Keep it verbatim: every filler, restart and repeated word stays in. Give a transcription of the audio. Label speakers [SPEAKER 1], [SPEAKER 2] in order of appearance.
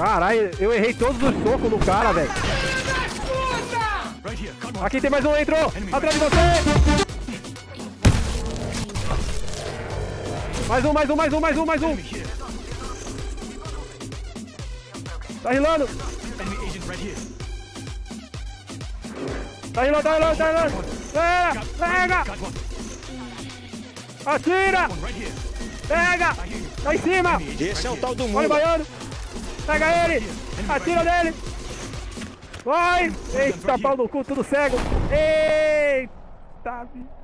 [SPEAKER 1] Caralho, eu errei todos os socos no cara, velho. Aqui tem mais um, entrou! Atrás de você! Mais um, mais um, mais um, mais um, mais um! Tá rilando! Tá rilando, tá rilando, tá rilando! Pega! Pega! Atira! Pega! Tá em cima!
[SPEAKER 2] Esse é o tal do mundo.
[SPEAKER 1] Olha o baiano! Pega ele! Atira nele! Vai! Eita, pau no cu, tudo cego! Eita!